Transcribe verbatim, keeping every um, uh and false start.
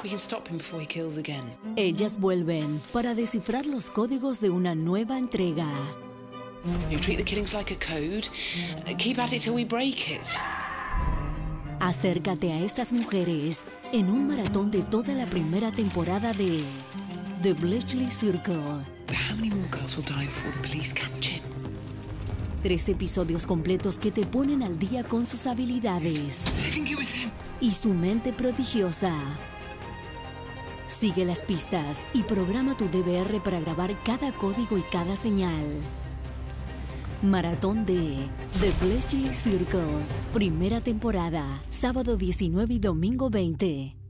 We can stop him before he kills again. Ellas vuelven para descifrar los códigos de una nueva entrega. You treat the killings like a code. Keep at it till we break it. Acércate a estas mujeres en un maratón de toda la primera temporada de The Bletchley Circle. How many more girls will die before the police catch him? Tres episodios completos que te ponen al día con sus habilidades I think it was him. y su mente prodigiosa. Sigue las pistas y programa tu D V R para grabar cada código y cada señal. Maratón de The Bletchley Circle, primera temporada, sábado diecinueve y domingo veinte.